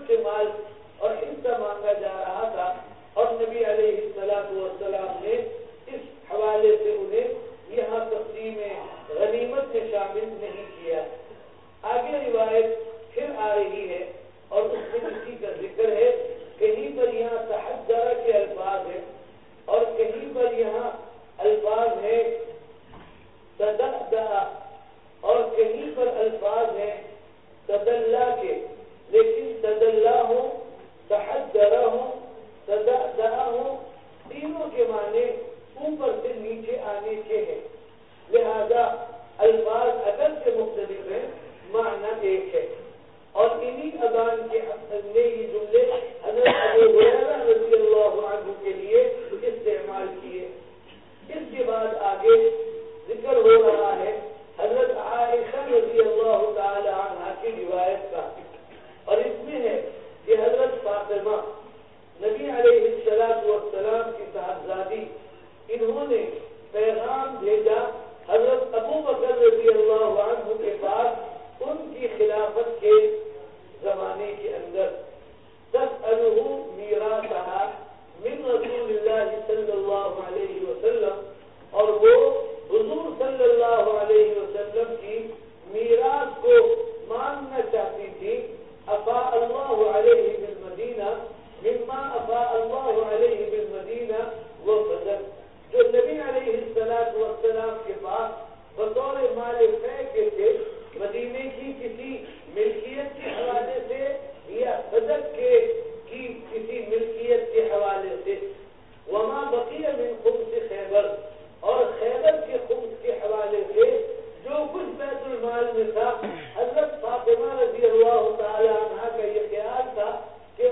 سے مال اور حصہ مانگا جا رہا تھا، اور نبی علیہ السلام نے اس حوالے سے انہیں یہاں تقسیم غنیمت میں شامل نہیں کیا۔ آگے روایت پھر آ رہی ہے اور اس میں اسی کا ذکر ہے، کہیں پر یہاں تحجر کے الفاظ ہیں اور کہیں پر یہاں الفاظ ہے تدعدع اور کہیں پر الفاظ ہیں تدلّا کے، لیکن تدلّا ہو، تحجر ہو، تدعدع ہو، تینوں کے معنی اوپر سے نیچے آنے کے ہیں، لہذا الفاظ اگر سے مختلف ہیں معنی ایک ہے۔ اور انہی اذان کے نے یہ جملے حضرت ابو ہریرہ رضی اللہ عنہ کے لیے استعمال کیے۔ اس کے بعد آگے ذکر ہو رہا ہے حضرت عائشہ رضی اللہ تعالی عنہا کی روایت کا، اور اس میں ہے کہ حضرت فاطمہ نبی علیہ السلام کی صاحبزادی، انہوں نے پیغام بھیجا حضرت ابو بکر رضی اللہ عنہ کے پاس ان کی خلافت کے زمانے کے اندر، تسألہ میراثہا من رسول اللہ صلی اللہ علیہ وسلم، اور وہ حضور صلی اللہ علیہ وسلم کی میراث کو ماننا چاہتی تھی، افاء اللہ علیہ بالمدینہ مما افاء اللہ علیہ بالمدینہ وفضل، جو نبی علیہ السلام کے پاس بطور مال فے کے تھے، مدینے کی کسی ملکیت کے حوالے سے یا فضل کی کسی ملکیت کے حوالے سے، وما بقی من خبز خیبر، اور خیبر کے خبز کے حوالے سے جو کچھ بیت المال میں تھا، حضرت فاطمہ رضی اللہ تعالی عنہ کا یہ خیال تھا کہ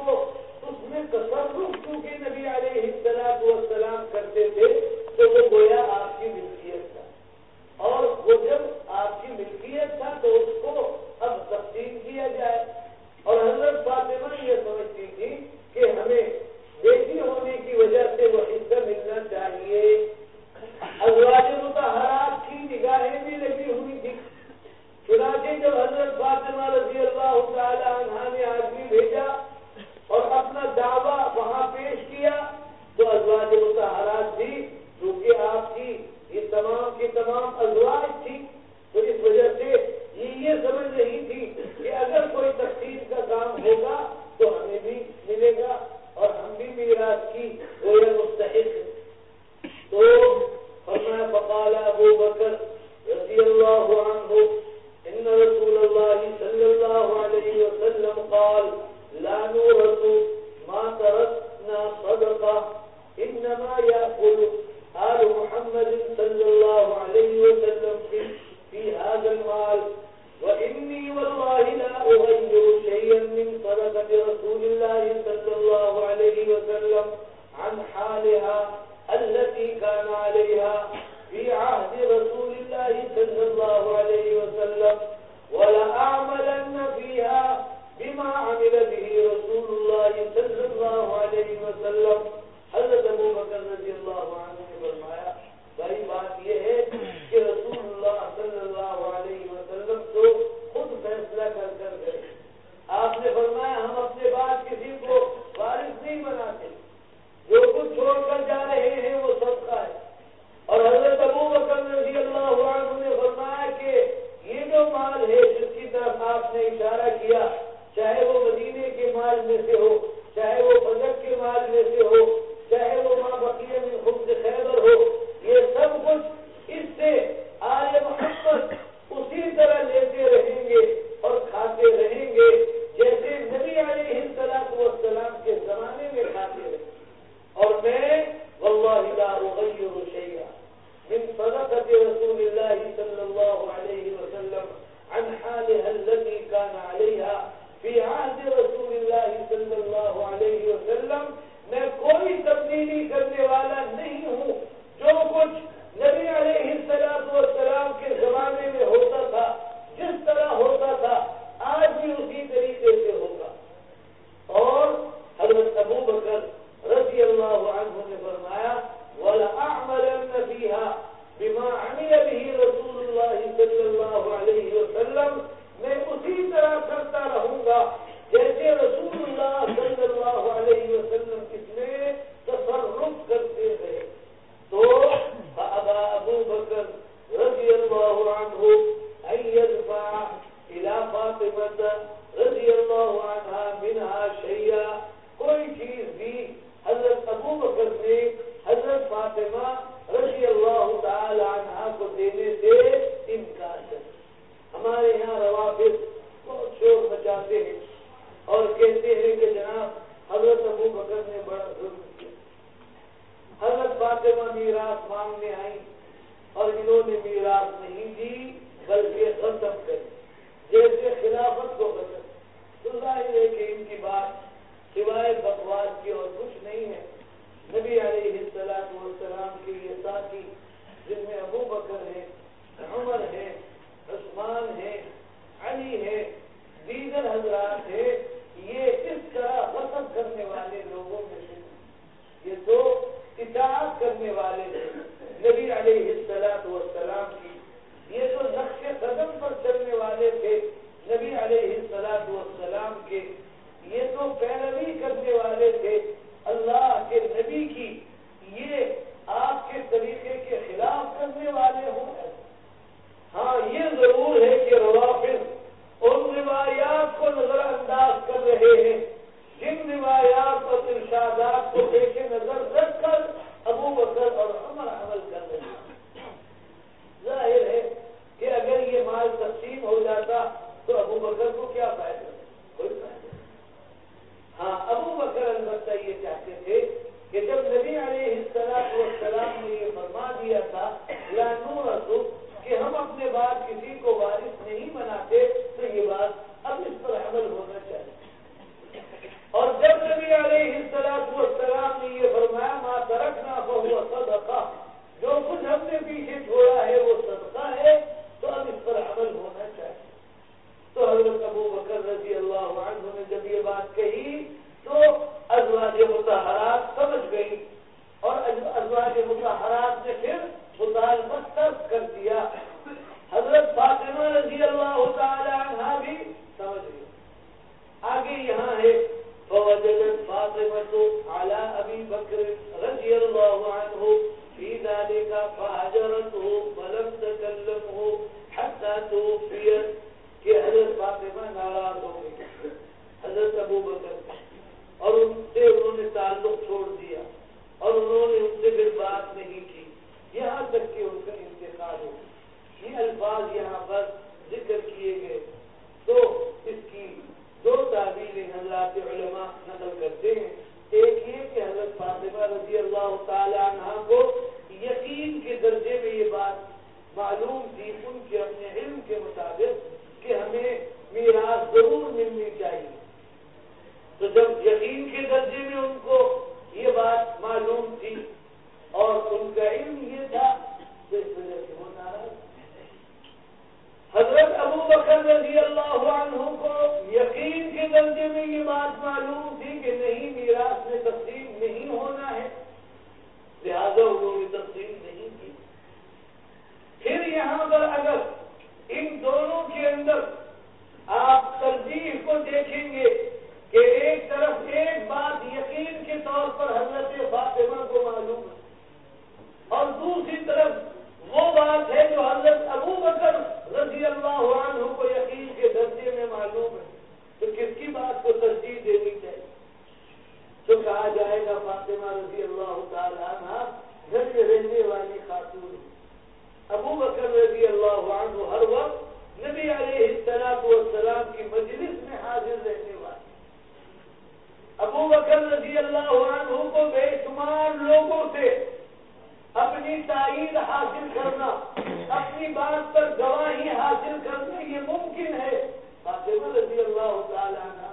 اس میں تصرف چونکہ نبی علیہ السلام کرتے تھے تو وہ گویا آپ کی ملکیت تھا، اور وہ جب آپ کی ملکیت تھا تو اس کو اب تقسیم کیا جائے، اور حضرت فاطمہ یہ سمجھتی تھی کہ ہمیں بیٹی ہونے کی وجہ سے وہ حصہ ملنا چاہیے۔ ازواج مطہرات کی نگاہیں بھی لگی ہوئی تھی، چنانچہ جب حضرت فاطمہ رضی اللہ تعالی عنہا نے آدمی بھیجا اور اپنا دعویٰ وہاں پیش کیا تو ازواج مطہرات بھی، کیونکہ آپ کی یہ تمام کی تمام ازواج تھی، تو اس وجہ سے یہ سمجھ رہی تھی کہ اگر کوئی تقسیم کا کام ہوگا تو ہمیں بھی ملے گا اور ہم بھی میراث کی غیر مستحق ہیں۔ تو فرمایا فقال ابو بکر رضی اللہ عنہ ان رسول اللہ صلی اللہ علیہ وسلم قال لا نورث ما تركنا صدقہ انما يأكل آل محمد صلی اللہ علیہ وسلم في هذا المال وإني والله لا أغير شيئا من صدقة رسول الله صلى الله عليه وسلم عن حالها التي كان عليها في عهد رسول الله صلى الله عليه وسلم ولأعملن فيها بما عمل به رسول الله صلى الله عليه وسلم۔ حضرت ابو بکر رضی یہ ہے کہ جناب حضرت ابو بکر نے بڑا ظلم کیا. حضرت فاطمہ میراث مانگنے آئی اور انہوں نے میراث نہیں دی بلکہ ختم کری جیسے خلافت کو ختم. تو ظاہر ہے کہ ان کی بات سوائے بکواس کی اور کچھ نہیں ہے. نبی علیہ السلام کے یہ ساتھی جن میں ابو بکر ہے، عمر ہے، عثمان ہے، علی ہے، دیگر حضرات ہے، یہ اس طرح غصب کرنے والے لوگوں میں سے یہ تو اطاعت کرنے والے تھے نبی علیہ السلام کی. یہ تو نقش قدم پر چلنے والے تھے نبی علیہ السلام کے. یہ تو پیروی کرنے والے تھے اللہ کے نبی کی. یہ آپ کے طریقے کے خلاف کرنے والے ہوں. ہاں یہ ضرور ہے کہ روافض ان روایات کو نظر انداز کر رہے ہیں جن روایات اور ارشادات کو پیش نظر رکھ کر ابو بکر اور عمر عمل کر رہے ہیں. ظاہر ہے کہ اگر یہ مال تقسیم ہو جاتا تو ابو بکر کو کیا فائدہ؟ کوئی فائدہ. ہاں ابو بکر البتہ یہ چاہتے تھے کہ جب نبی علیہ السلام نے یہ فرما دیا تھا لا نورث کہ ہم اپنے بعد کسی کو وارث نہیں بناتے تو یہ بات اب اس پر عمل ہونا چاہیے. اور جب نبی علیہ السلام نے یہ فرمایا ما ترکنا فہو صدقہ، جو کچھ ہم نے پیچھے چھوڑا ہے وہ صدقہ ہے، تو اب اس پر عمل ہونا چاہیے. تو حضرت ابو بکر رضی اللہ عنہ نے جب یہ بات کہی تو ازواج مطہرات سمجھ گئی اور ازواج مطہرات نے پھر مطالبت ترک کر دیا. حضرت فاطمہ رضی اللہ تعالی عنہا بھی سمجھ گئی. آگے یہاں ہے فوجدت فاطمة على ابی بکر رضی اللہ عنہ فی ذلك فہجرته ولم تکلمه حتى توفیت کہ حضرت فاطمہ ناراض ہو گئی حضرت ابو بکر اور ان سے انہوں نے تعلق چھوڑ دیا اور انہوں نے ان سے پھر بات نہیں کی یہاں تک کہ ان کا انتقال ہو. یہ الفاظ یہاں پر ذکر کیے گئے تو اس کی دو تعبیریں حضرات علماء نقل کرتے ہیں. ایک یہ کہ حضرت فاطمہ رضی اللہ تعالی عنہ کو یقین کے درجے میں یہ بات معلوم تھی ان کے اپنے علم کے مطابق کہ ہمیں میراث ضرور ملنی چاہیے. تو جب یقین کے درجے میں ان کو یہ بات معلوم تھی اور ان کا علم یہ تھا تو اس وجہ سے وہ ناراض. حضرت ابو بکر رضی اللہ عنہ کو یقین کے درجے میں یہ بات معلوم تھی کہ نہیں میراث میں تقسیم نہیں ہونا ہے، لہذا انہوں نے تقسیم نہیں کی. پھر یہاں پر اگر ان دونوں کے اندر آپ ترجیح کو دیکھیں گے کہ ایک طرف ایک بات یقین کے طور پر حضرت فاطمہ کو معلوم ہے اور دوسری طرف وہ بات ہے جو حضرت ابو بکر رضی اللہ عنہ کو یقین کے درجے میں معلوم ہے، تو کس کی بات کو ترجیح دینی چاہیے؟ تو کہا جائے گا فاطمہ رضی اللہ تعالی عنہ گھر میں رہنے والی خاتون. ابو بکر رضی اللہ عنہ ہر وقت نبی علیہ السلام کی مجلس میں حاضر رہنے والے. ابو بکر رضی اللہ عنہ کو بے شمار لوگوں سے اپنی تائید حاصل کرنا، اپنی بات پر گواہی حاصل کرنا یہ ممکن ہے. فاطمہ رضی اللہ تعالی عنہ.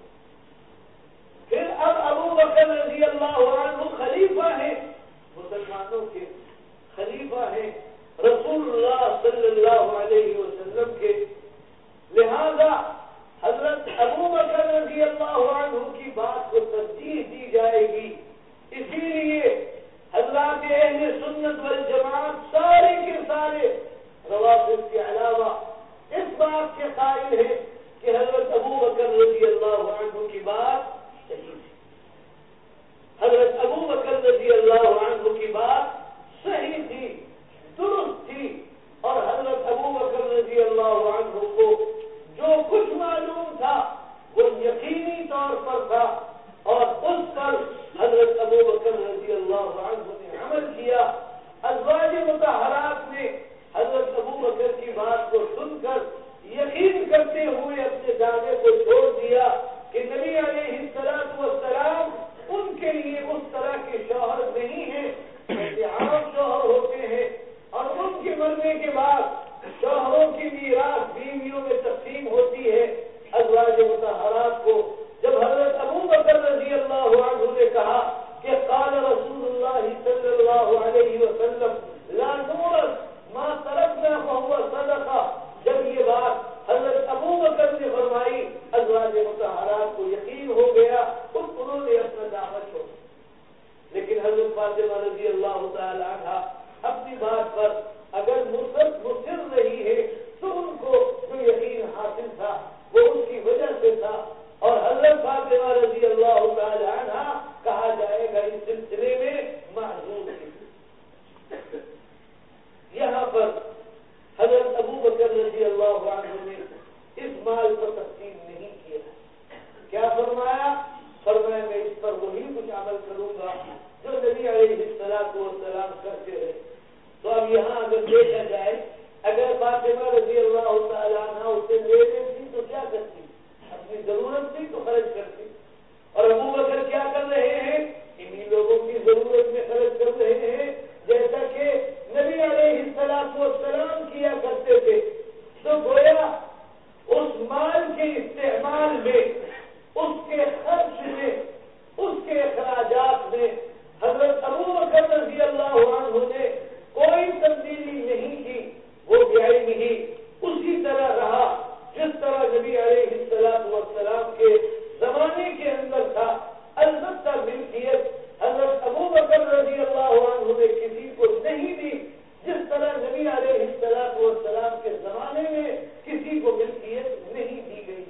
پھر اب ابو بکر رضی اللہ عنہ خلیفہ ہیں، مسلمانوں کے خلیفہ ہیں، رسول اللہ صلی اللہ علیہ وسلم کے. لہذا حضرت ابو بکر رضی اللہ عنہ کی بات کو ترجیح دی جائے گی. اسی لیے حضرات اہل سنت والجماعت سارے کے سارے روافض کے علاوہ اس بات کے قائل ہیں کہ حضرت ابو بکر رضی اللہ عنہ کی بات صحیح تھی. حضرت ابو بکر رضی اللہ عنہ کی بات صحیح تھی، درست تھی، اور حضرت ابو بکر رضی اللہ عنہ کو جو کچھ معلوم تھا وہ یقینی طور پر تھا اور اس پر حضرت ابو بکر رضی اللہ عنہ نے عمل کیا. ازواج مطہرات نے حضرت ابو بکر کی بات کو سن کر یقین کرتے ہوئے اپنے دعوے کو چھوڑ دیا کہ نبی علیہ بات کو جب حضرت ابو بکر رضی اللہ عنہ نے کہا کہ قال رسول اللہ صلی اللہ علیہ وسلم لا نورث ما ترکنا فهو صدقہ، جب یہ بات حضرت ابو بکر نے فرمائی ازواج مطہرات کو یقین ہو گیا، انہوں نے اپنا دعوت چھوڑا۔ لیکن حضرت فاطمہ رضی اللہ تعالی عنہ اپنی بات پر اگر مصر رہی ہے تو ان کو جو یقین حاصل تھا وہ اس کی وجہ سے تھا، اور حضرت فاطمہ رضی اللہ تعالی عنہ کہا جائے گا اس سلسلے میں معذور تھی۔ یہاں پر حضرت ابو بکر رضی اللہ عنہ نے اس مال کو تقسیم نہیں کیا، کیا فرمایا؟ فرمایا میں اس پر وہی کچھ عمل کروں گا جو نبی علیہ الصلوۃ والسلام کرتے رہے۔ تو اب یہاں اگر دیکھا جائے اگر فاطمہ رضی اللہ تعالیٰ عنہ اسے لے لیتی تو کیا کرتی؟ اپنی ضرورت تھی تو خرچ کرتی، اور ابو بکر کیا کر رہے ہیں؟ انہی لوگوں کی ضرورت میں خرچ کر رہے ہیں جیسا کہ نبی علیہ الصلوۃ والسلام کیا کرتے تھے۔ تو گویا اس مال کے استعمال میں، اس کے خرچ میں، اس کے اخراجات میں حضرت ابو بکر رضی اللہ عنہ نے کوئی تبدیلی نہیں کی، وہ بعلم ہی اسی طرح رہا جس طرح نبی علیہ الصلوۃ والسلام کے زمانے کے اندر تھا۔ البتہ ملکیت حضرت ابو بکر رضی اللہ عنہ نے کسی کو نہیں دی، جس طرح نبی علیہ الصلوۃ والسلام کے زمانے میں کسی کو ملکیت نہیں دی گئی۔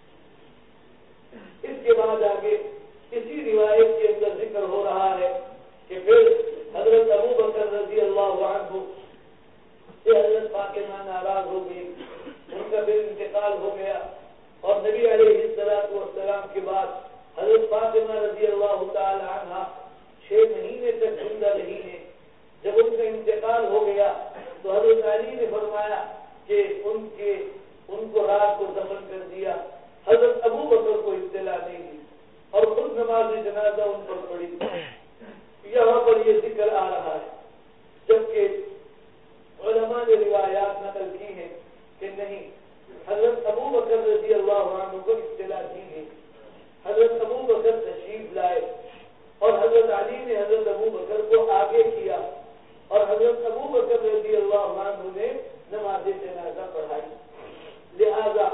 اس کے بعد آگے اسی روایت کے اندر ذکر ہو رہا ہے کہ پھر حضرت ابو بکر رضی اللہ عنہ سے حضرت فاطمہ ناراض ہو گئی، ان کا پھر انتقال ہو گیا، اور نبی علیہ الصلوۃ والسلام کے بعد حضرت فاطمہ رضی اللہ تعالی عنہ 6 مہینے تک زندہ رہی ہیں۔ جب ان کا انتقال ہو گیا تو حضرت علی نے فرمایا کہ ان کو رات کو دفن کر دیا، حضرت ابو بکر کو اطلاع نہیں دی اور خود نماز جنازہ ان پر پڑھی۔ یہاں پر یہ ذکر آ رہا ہے، جبکہ علماء نے روایات نقل کی ہیں کہ نہیں، حضرت ابو بکر رضی اللہ عنہ کو اطلاع دی گئی، حضرت ابو بکر تشریف لائے اور حضرت علی نے حضرت ابو بکر کو آگے کیا، اور حضرت ابو بکر رضی اللہ عنہ نے نماز جنازہ پڑھائی۔ لہذا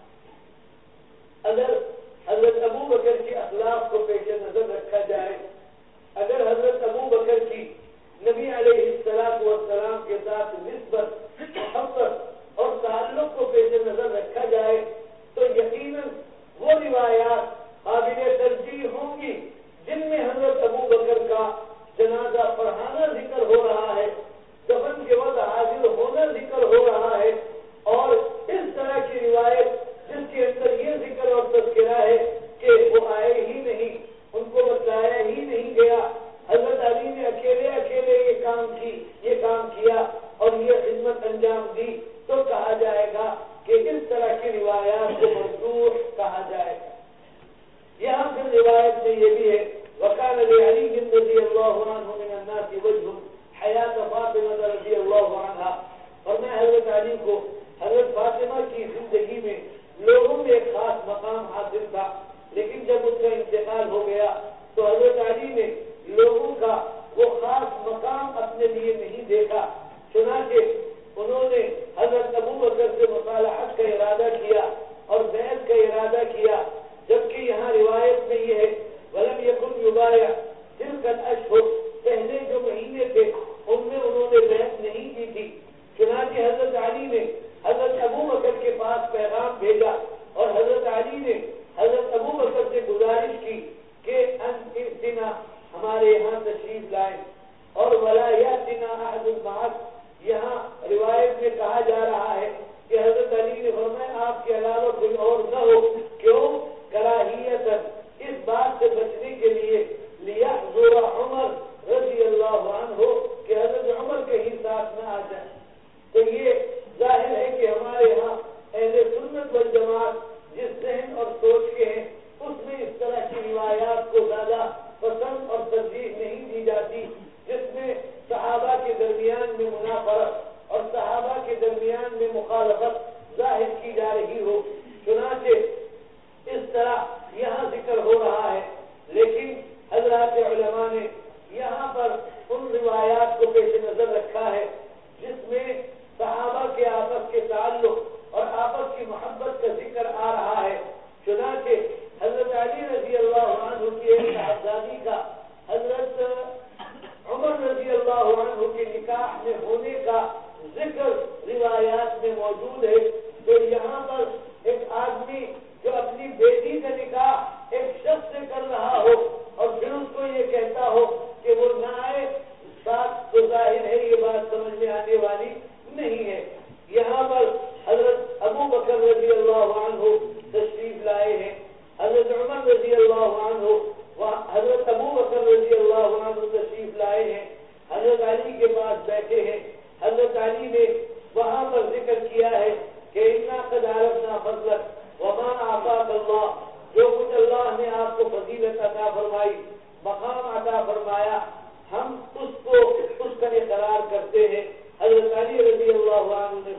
اگر حضرت ابو بکر کے اخلاق کو پیش نظر رکھا جائے، اگر حضرت ابو بکر کی نبی علیہ الصلوۃ والسلام کے ساتھ نسبت، محبت اور تعلق کو پیش نظر رکھا جائے تو یقیناً وہ روایات قابل ترجیح ہوں گی جن میں حضرت ابو بکر کا جنازہ پڑھانا ذکر ہو رہا ہے، دفن کے وقت حاضر ہونا ذکر ہو رہا ہے، اور اس طرح کی روایت جس کے اندر یہ ذکر اور تذکرہ ہے کہ وہ آئے ہی نہیں، ان کو بتلایا ہی نہیں گیا، حضرت علی نے اکیلے یہ کام کیا اور یہ خدمت انجام دی، تو کہا جائے گا کہ اس طرح کی روایات کو مردود کہا جائے گا۔ یہاں پھر روایت میں یہ بھی ہے وَقَالَ لِعَلِيٍّ رَضِيَ اللَّهُ عَنْهُ مِنَ النَّاسِ وَجْهٌ حَيَاةَ فَاطِمَةَ رضی اللہ عنہا، اور میں حضرت علی کو حضرت فاطمہ کی زندگی میں لوگوں میں ایک خاص مقام حاصل تھا، لیکن جب ان کا انتقال ہو گیا تو حضرت علی نے لوگوں کا وہ خاص مقام اپنے لیے نہیں دیکھا، چنانچہ انہوں نے حضرت ابو بکر سے مصالحت کا ارادہ کیا اور بیعت کا ارادہ کیا، جبکہ یہاں روایت میں یہ ہے وَلَمْ يَكُنْ يُبَايَعْ تِلْكَ الْأَشْهُرُ، پہلے جو مہینے تھے ان میں انہوں نے بیعت نہیں کی تھی، چنانچہ حضرت علی نے حضرت ابو بکر کے پاس پیغام بھیجا اور حضرت علی نے حضرت ابو بکر سے گزارش کی کہ انتنا ہمارے یہاں تشریف لائیں، اور ولا یاتنا احد معک، یہاں روایت میں کہا جا رہا ہے کہ حضرت علی نے فرمایا آپ کے علاوہ کوئی اور نہ ہو، کیوں؟ کا یہاں ذکر ہو رہا ہے، لیکن حضرات علماء نے یہاں پر ان روایات کو پیش نظر رکھا ہے جس میں صحابہ کے آپس کے تعلق اور آپس کی محبت کا ذکر آ رہا ہے۔ چنانچہ حضرت علی رضی اللہ عنہ کی ایک صاحبزادی کا حضرت عمر رضی اللہ عنہ کے نکاح میں ہونے کا ذکر روایات میں موجود ہے۔ تو یہاں پر ایک آدمی جو اپنی بیٹی کا نکاح ایک شخص سے کر رہا ہو اور پھر اس کو یہ کہتا ہو کہ وہ نہ آئے، ساتھ تو ظاہر ہے یہ بات سمجھ میں آنے والی نہیں ہے۔ یہاں پر حضرت ابو بکر رضی اللہ عنہ تشریف لائے ہیں، حضرت عمر رضی اللہ عنہ، حضرت ابو بکر رضی اللہ عنہ تشریف لائے ہیں، حضرت علی کے پاس بیٹھے ہیں۔ حضرت علی نے وہاں پر ذکر کیا ہے کہ انا قد عرفنا فضلک وما اعطاک اللہ، جو کچھ اللہ نے آپ کو فضیلت عطا فرمائی، مقام عطا فرمایا، ہم اس کا اقرار کرتے ہیں۔ حضرت علی رضی اللہ عنہ نے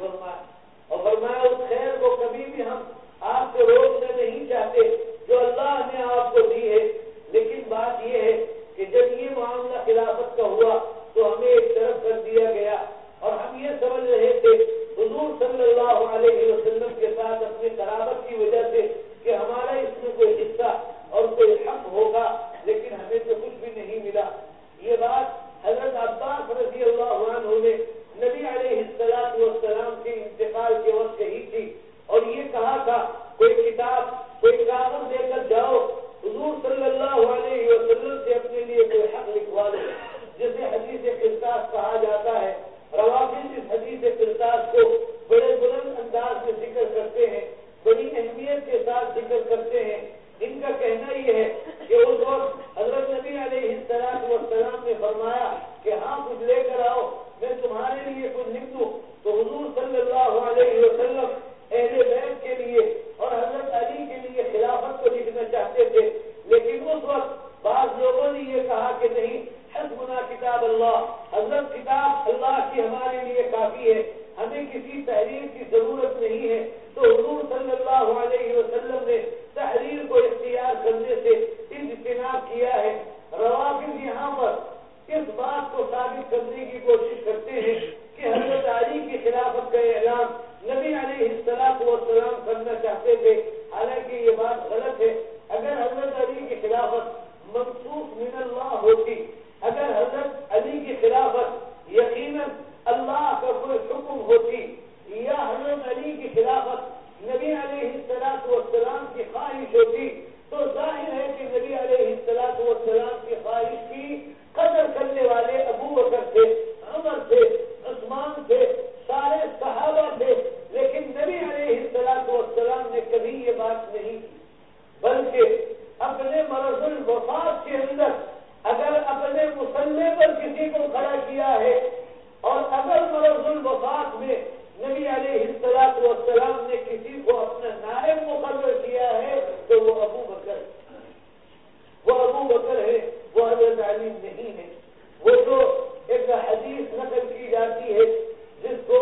فرمایا اس خیر کو کبھی بھی ہم آپ کو روکنا نہیں چاہتے جو اللہ نے آپ کو دی ہے، لیکن بات یہ ہے کہ جب یہ معاملہ خلافت کا ہوا تو ہمیں ایک طرف کر دیا گیا اور ہم یہ سمجھ رہے تھے حضور صلی اللہ علیہ وسلم کے ساتھ اپنی قرابت کی وجہ سے کہ ہمارا اس میں کوئی حصہ اور کوئی حق ہوگا، لیکن ہمیں تو کچھ بھی نہیں ملا۔ یہ بات حضرت عباس رضی اللہ عنہ نے نبی علیہ السلام کے انتقال کے وقت کہی تھی اور یہ کہا تھا کوئی کتاب کوئی کاغذ لے کر جاؤ، حضور صلی اللہ علیہ وسلم سے اپنے لیے کوئی حق لکھوا دو، جسے حدیث قرطاس کہا جاتا ہے۔ روافض اس حدیث قرطاس کو بڑے بلند انداز میں ذکر کرتے ہیں، بڑی اہمیت کے ساتھ ذکر کرتے ہیں۔ ان کا کہنا یہ ہے کہ اس وقت حضرت نبی علیہ السلام نے فرمایا کہ ہاں کچھ لے کر آؤ، میں تمہارے لیے کچھ لکھ دوں۔ تو حضور صلی اللہ علیہ وسلم اہل بیت کے لیے اور حضرت علی کے لیے خلافت کو لکھنا چاہتے تھے، لیکن اس وقت بعض لوگوں نے یہ کہا کہ نہیں، حسبنا کتاب اللہ، حضرت کتاب اللہ کی ہمارے لیے کافی ہے، ہمیں کسی تحریر کی ضرورت نہیں ہے۔ تو حضور صلی اللہ علیہ وسلم نے تحریر کو اختیار کرنے سے اجتناب کیا ہے۔ روافض یہاں پر اس بات کو ثابت کرنے کی کوشش کرتے ہیں کہ حضرت علی کی خلافت کا اعلان نبی علیہ السلام کرنا چاہتے تھے، حالانکہ یہ بات غلط ہے۔ اگر حضرت علی کی خلافت منسوخ من اللہ ہوتی، اگر حضرت علی کی خلافت یقیناً اللہ کا کوئی حکم ہوتی یا حضرت علی کی خلافت نبی علیہ السلام کی خواہش ہوتی، تو ظاہر ہے کہ نبی علیہ السلام کی خواہش کی قدر کرنے والے ابو بکر تھے، عمر تھے، عثمان تھے، سارے صحابہ تھے، لیکن نبی علیہ السلام نے کبھی یہ بات نہیں کی، بلکہ اپنے مرض الوفات کے اندر اگر اپنے مسلح پر کسی کو کھڑا کیا ہے اور اگر مرض الوفات میں نبی علیہ السلام نے کسی کو اپنا نائب مقرر کیا ہے تو وہ ابو بکر ہے، وہ حضرت علی نہیں ہے۔ وہ جو ایک حدیث نقل کی جاتی ہے جس کو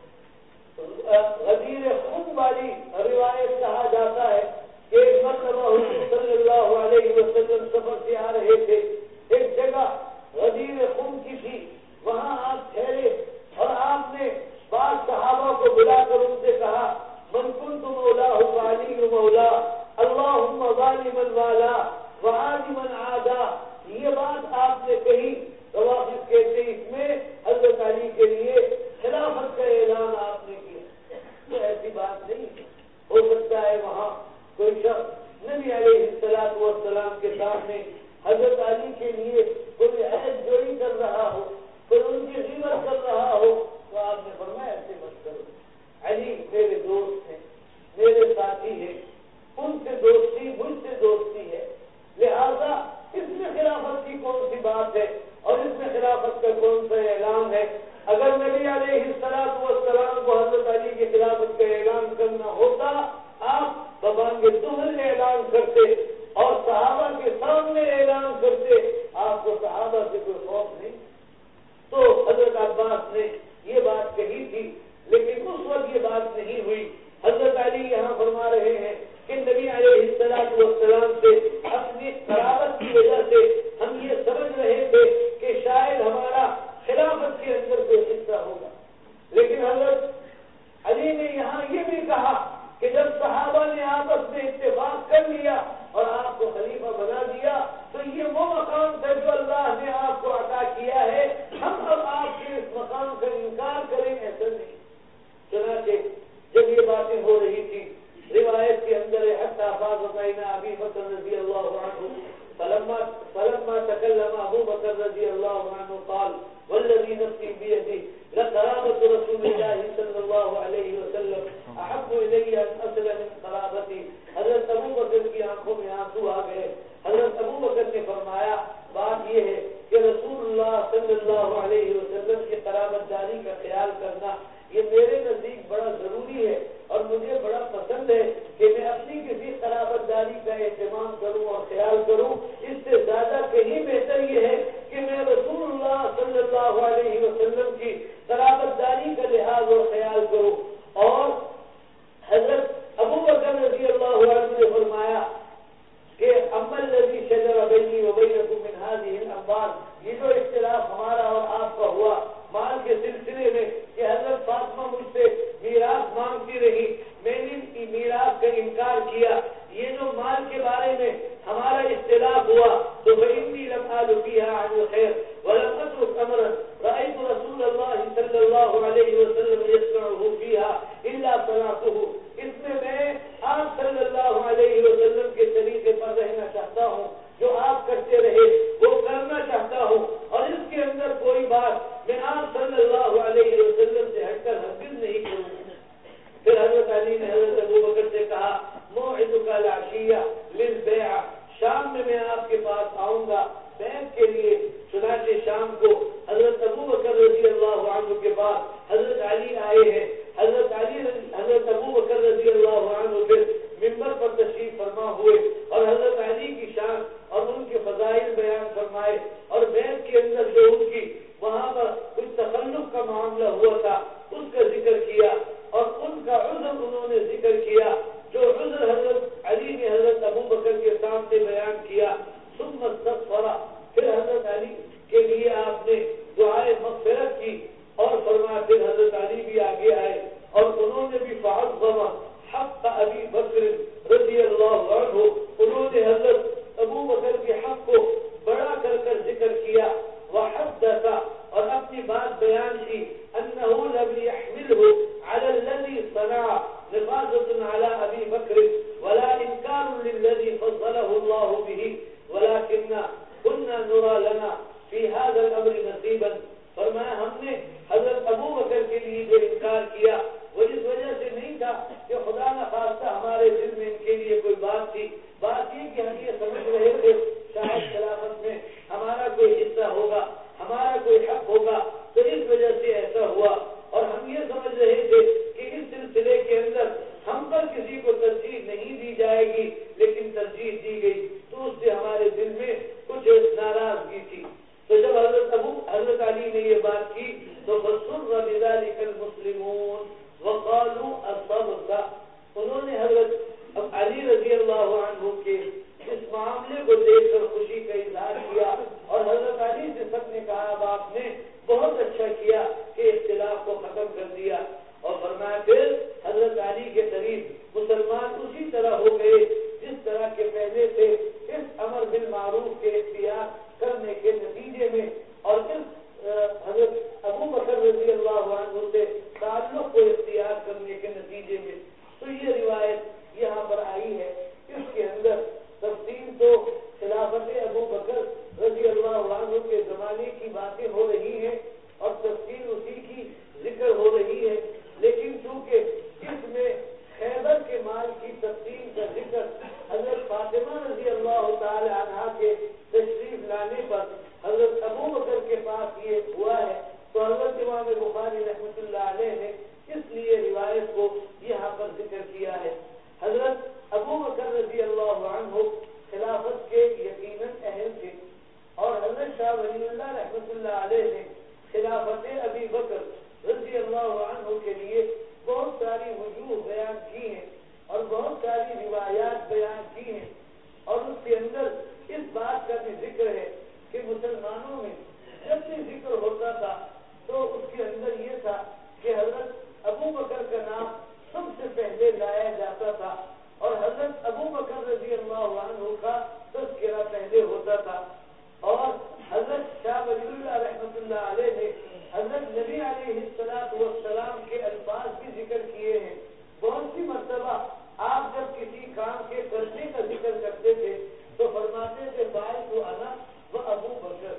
غدیر خون والی روایت کہا جاتا ہے کہ ایک مرتبہ حضور صلی اللہ علیہ وسلم سفر سے آ رہے تھے، ایک جگہ غدیر خون کی تھی، وہاں آپ ٹھہرے اور آپ نے بعض صحابہ کو بلا کر ان سے کہا من کنت مولاہ فعلی مولا اللہم ظالما والا وعادما عادا۔ یہ بات آپ نے کہی تو واپس کہتے اس میں حضرت علی کے لیے خلافت کا اعلان آپ نے کیا، تو ایسی بات نہیں ہو سکتا ہے وہاں کوئی شخص نبی علیہ السلام کے سامنے حضرت علی کے لیے کوئی عہد جوئی کر رہا ہو، کوئی ان کی غیبت کر رہا ہو، تو آپ نے فرمایا ایسے مت کرو، علی میرے دوست ہیں، میرے ساتھی ہیں، ان سے دوستی مجھ سے دوستی ہے، لہذا اس میں خلافت کی کون سی بات ہے اور اس میں خلافت کا کون سا اعلان ہے؟ اگر نبی علیہ السلام کو حضرت علی کی خلافت کا اعلان کرنا ہوتا، آپ ببانگ دہل اعلان کرتے اور صحابہ کے سامنے اعلان کرتے، آپ کو صحابہ سے کوئی خوف نہیں۔ تو حضرت عباس نے یہ بات کہی تھی، لیکن اس وقت یہ بات نہیں ہوئی۔ حضرت علی یہاں فرما رہے ہیں کہ نبی علیہ السلام سے اپنی قرابت کی وجہ سے ہم یہ سمجھ رہے تھے کہ شاید ہمارا خلافت کے اندر کوئی حصہ ہوگا، لیکن حضرت علی نے یہاں یہ بھی کہا کہ جب صحابہ نے آپس میں اتفاق کر لیا اور آپ کو خلیفہ بنا دیا تو یہ وہ مقام تھا جو اللہ نے آپ کو عطا کیا ہے، ہم اب آپ کے اس مقام کا انکار کریں ایسا نہیں۔ چنانچہ جب یہ باتیں ہو رہی تھی روایت کے اندر حتی فاض بین ابی بکر رضی اللہ عنہ فلما تکلم ابو بکر رضی اللہ عنہ قال والذی نفسی بیدہ لقرابۃ رسول اللہ صلی اللہ علیہ وسلم احب الی ان اصل من قرابتی۔ حضرت ابو بکر کی آنکھوں میں آنسو آ گئے۔ حضرت ابو بکر نے فرمایا بات یہ ہے کہ رسول اللہ صلی اللہ علیہ وسلم کی قرابت داری کا خیال کرنا یہ میرے نزدیک بڑا ضروری ہے اور مجھے بڑا پسند ہے کہ میں اپنی کسی قرابت داری کا اہتمام کروں اور خیال کروں۔ اس سے زیادہ کہیں بہتر یہ ہے کہ میں رسول اللہ صلی اللہ علیہ وسلم کی قرابت داری کا لحاظ اور خیال کروں۔ اور حضرت ابو بکر رضی اللہ عنہ نے فرمایا کہ اما الذی شجر بینی وبینکم من هذه الانبار، یہ جو اختلاف ہمارا اور آپ کا ہوا مال کے سلسلے میں کہ حضرت فاطمہ مجھ سے میراث مانگتی رہی، میں نے ان کی میراث کا انکار کیا، یہ جو مال کے بارے میں ہمارا اختلاف ہوا تو فإنی لم آل فیہا عن الخیر ولم اترک امرا رأیت رسول اللہ صلی اللہ علیہ وسلم یصنعہ فیہا الا صنعتہ۔ اس میں آپ صلی اللہ علیہ وسلم کے طریقے پر رہنا چاہتا ہوں، جو آپ کرتے رہے وہ کرنا چاہتا ہوں، اور اس کے اندر کوئی بات میں آپ صلی اللہ علیہ وسلم سے ہٹ کر ہرگز نہیں کروں گا۔ پھر حضرت علی نے حضرت ابو بکر سے کہا موعدک العشیہ للبیع، شام میں آپ کے پاس آؤں گا بیعت کے لیے۔ چنانچہ شام کو حضرت ابو بکر رضی اللہ عنہ کے پاس حضرت علی آئے ہیں۔ حضرت ابو بکر رضی اللہ عنہ پھر ممبر پر تشریف فرما ہوئے اور حضرت علی کی شان اور ان کے فضائل بیان فرمائے، اور بیعت کے اندر جو ان کی وہاں پر کچھ تخلف کا معاملہ ہوا تھا اس کا ذکر کیا، اور ان کا عذر انہوں نے ذکر کیا، جو عذر حضرت علی نے حضرت ابو بکر کے سامنے بیان کیا۔ ثم استغفر، پھر حضرت علی کے لیے آپ نے دعائے مغفرت کی، اور فرمایا پھر حضرت علی بھی آگے آئے اور انہوں نے بھی فعظم حق ابی بکر رضی اللہ عنہ، انہوں نے حضرت ابو بکر کے حق کو بڑا کر ذکر کیا۔ وحدث، اور اپنی بات بیان کی، انہ لم يحمله على الذي صنع نفاذة على ابی بکر ولا انکار للذي فضله الله به ولكن كنا نرى لنا في هذا الامر نصيبا۔ فرمایا ہم نے حضرت ابو بکر کے لیے جو انکار کیا وہ اس وجہ سے نہیں تھا کہ خدا نہ خواستہ ہمارے دل میں ان کے لیے کوئی بات تھی، بات یہ کہ ہم یہ سمجھ رہے تھے شاید خلافت میں ہمارا کوئی حصہ ہوگا، ہمارا کوئی حق ہوگا، تو اس وجہ سے ایسا ہوا، اور ہم یہ سمجھ رہے تھے کہ اس سلسلے کے اندر ہم پر کسی کو ترجیح نہیں دی جائے گی، لیکن ترجیح دی گئی تو اس سے ہمارے دل میں کچھ ناراضگی تھی۔ کے اندر اس بات کا بھی ذکر ہے کہ مسلمانوں میں جب بھی ذکر ہوتا تھا تو اس کے اندر یہ تھا کہ حضرت ابو بکر کا نام سب سے پہلے لایا جاتا تھا اور حضرت ابو بکر رضی اللہ عنہ کا تذکرہ پہلے ہوتا تھا. اور حضرت شاہ ولی اللہ رحمۃ اللہ علیہ نے حضرت نبی علیہ السلام کے الفاظ بھی ذکر کیے ہیں. بہت سی مرتبہ آپ جب کسی کام کے کرنے کا ذکر کرتے تھے تو فرماتے تھے باعث انا و ابو بکر.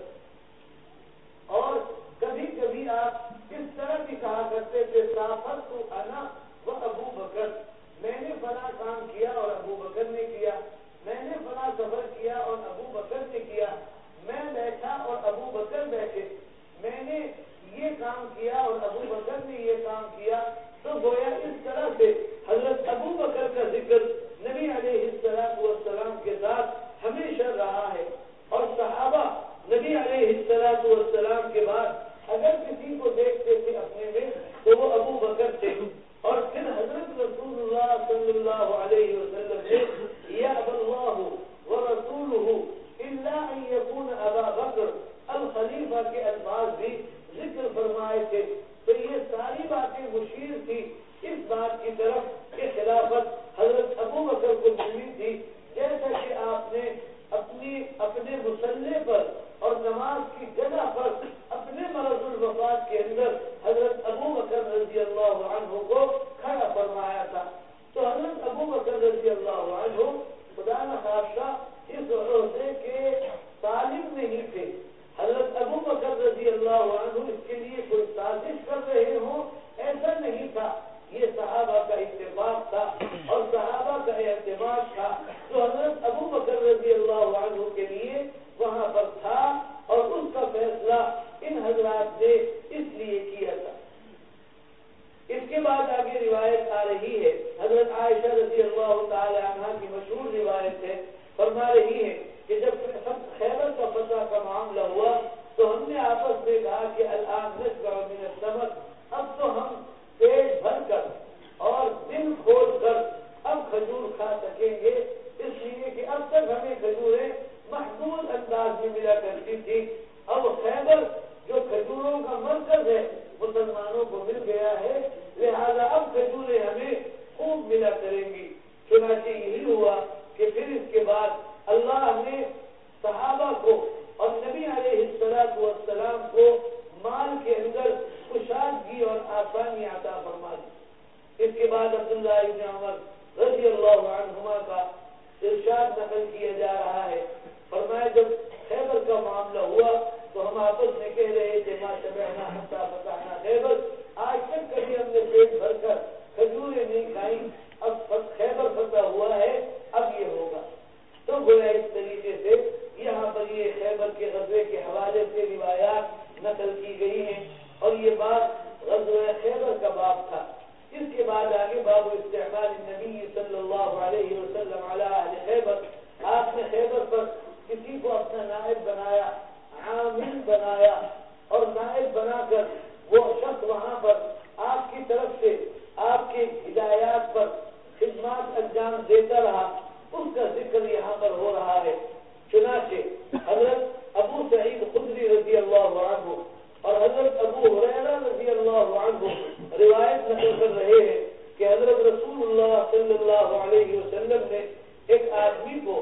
اور کبھی کبھی آپ اس طرح بھی کہا کرتے تھے سافرت انا و ابو بکر. میں نے فلاں کام کیا اور ابو بکر نے کیا. میں نے فلاں سفر کیا اور ابو بکر نے کیا. میں بیٹھا اور ابو بکر بیٹھے. میں نے یہ کام کیا اور ابو بکر نے یہ کام کیا. تو گویا اس طرح سے حضرت ابو بکر کا ذکر نبی علیہ السلام کے ساتھ ہمیشہ رہا ہے. اور صحابہ نبی علیہ السلام کے بعد اگر کسی کو دیکھتے تھے اپنے میں تو وہ ابو بکر تھے. اور پھر حضرت رسول اللہ صلی اللہ علیہ وسلم نے یا اللہ ورسولہ الا ان یکون ابا بکر الخلیفہ کے الفاظ بھی ذکر فرمائے تھے. تو یہ ساری باتیں مشیر تھی اس بات کی طرف کہ خلافت حضرت ابو بکر کو ملی تھی. جیسا کہ آپ نے اپنے مصلے پر اور نماز کی جگہ پر اپنے مرض الوفات کے اندر حضرت ابو بکر رضی اللہ عنہ کو کھڑا فرمایا تھا. تو حضرت ابو بکر رضی اللہ عنہ خدا نخواستہ اس عہدے کے طالب نہیں تھے. حضرت ابو بکر رضی اللہ عنہ اس کے لیے کوئی سازش کر رہے ہوں ایسا نہیں تھا. یہ صحابہ کا اتفاق تھا اور صحابہ کا اعتماد تھا جو حضرت ابو بکر رضی اللہ عنہ کے لیے وہاں پر تھا اور اس کا فیصلہ ان حضرات نے اس لیے کیا تھا. اس کے بعد آگے روایت آ رہی ہے. حضرت عائشہ رضی اللہ تعالی عنہ کی مشہور روایت ہے. فرما رہی ہے کہ جب خیبر کا فتح کا معاملہ ہوا تو ہم نے آپس میں کہا کہ الآن نشبع من الثمر. اب تو ہم پیٹ بھر کر اور دل کھول کر اب کھجور کھا سکیں گے. اس لیے کہ اب تک ہمیں کھجوریں محدود انداز میں ملا کرتی تھی. اب خیبر جو کھجوروں کا مرکز ہے مسلمانوں کو مل گیا ہے لہذا اب کھجوریں ہمیں خوب ملا کریں گی. چنانچہ یہی ہوا کہ پھر اس کے بعد اللہ نے صحابہ کو اور نبی علیہ السلام کو مال کے اندر کشادگی اور آسانی عطا فرما دی. اس کے بعد عبداللہ ابن عمر رضی اللہ عنہما کا ارشاد نقل کیا جا رہا ہے. فرمایا جب خیبر کا معاملہ ہوا تو ہم آپس میں کہہ رہے تھے ما شبعنا حتی فتحنا خیبر. آج تک کبھی ہم نے پیٹ بھر کر کھجوریں نہیں کھائیں. اب خیبر فتح ہوا ہے اب یہ ہوگا. تو گویا اس طریقے سے یہاں پر یہ خیبر کے غزوے کے حوالے سے روایات نقل کی گئی ہیں اور یہ بات غزوہ خیبر کا باب تھا. اس کے بعد آگے باب استعمال النبی صلی اللہ علیہ وسلم علی اہل خیبر. آپ نے خیبر پر کسی کو اپنا نائب بنایا, عامل بنایا اور نائب بنا کر وہ شخص وہاں پر آپ کی طرف سے آپ کی ہدایات پر خدمات انجام دیتا رہا. اس کا ذکر یہاں پر ہو رہا ہے. چنانچہ حضرت ابو سعید خدری رضی اللہ عنہ اور حضرت ابو ہریرہ رضی اللہ عنہ روایت نقل کر رہے ہیں کہ حضرت رسول اللہ صلی اللہ علیہ وسلم نے ایک آدمی کو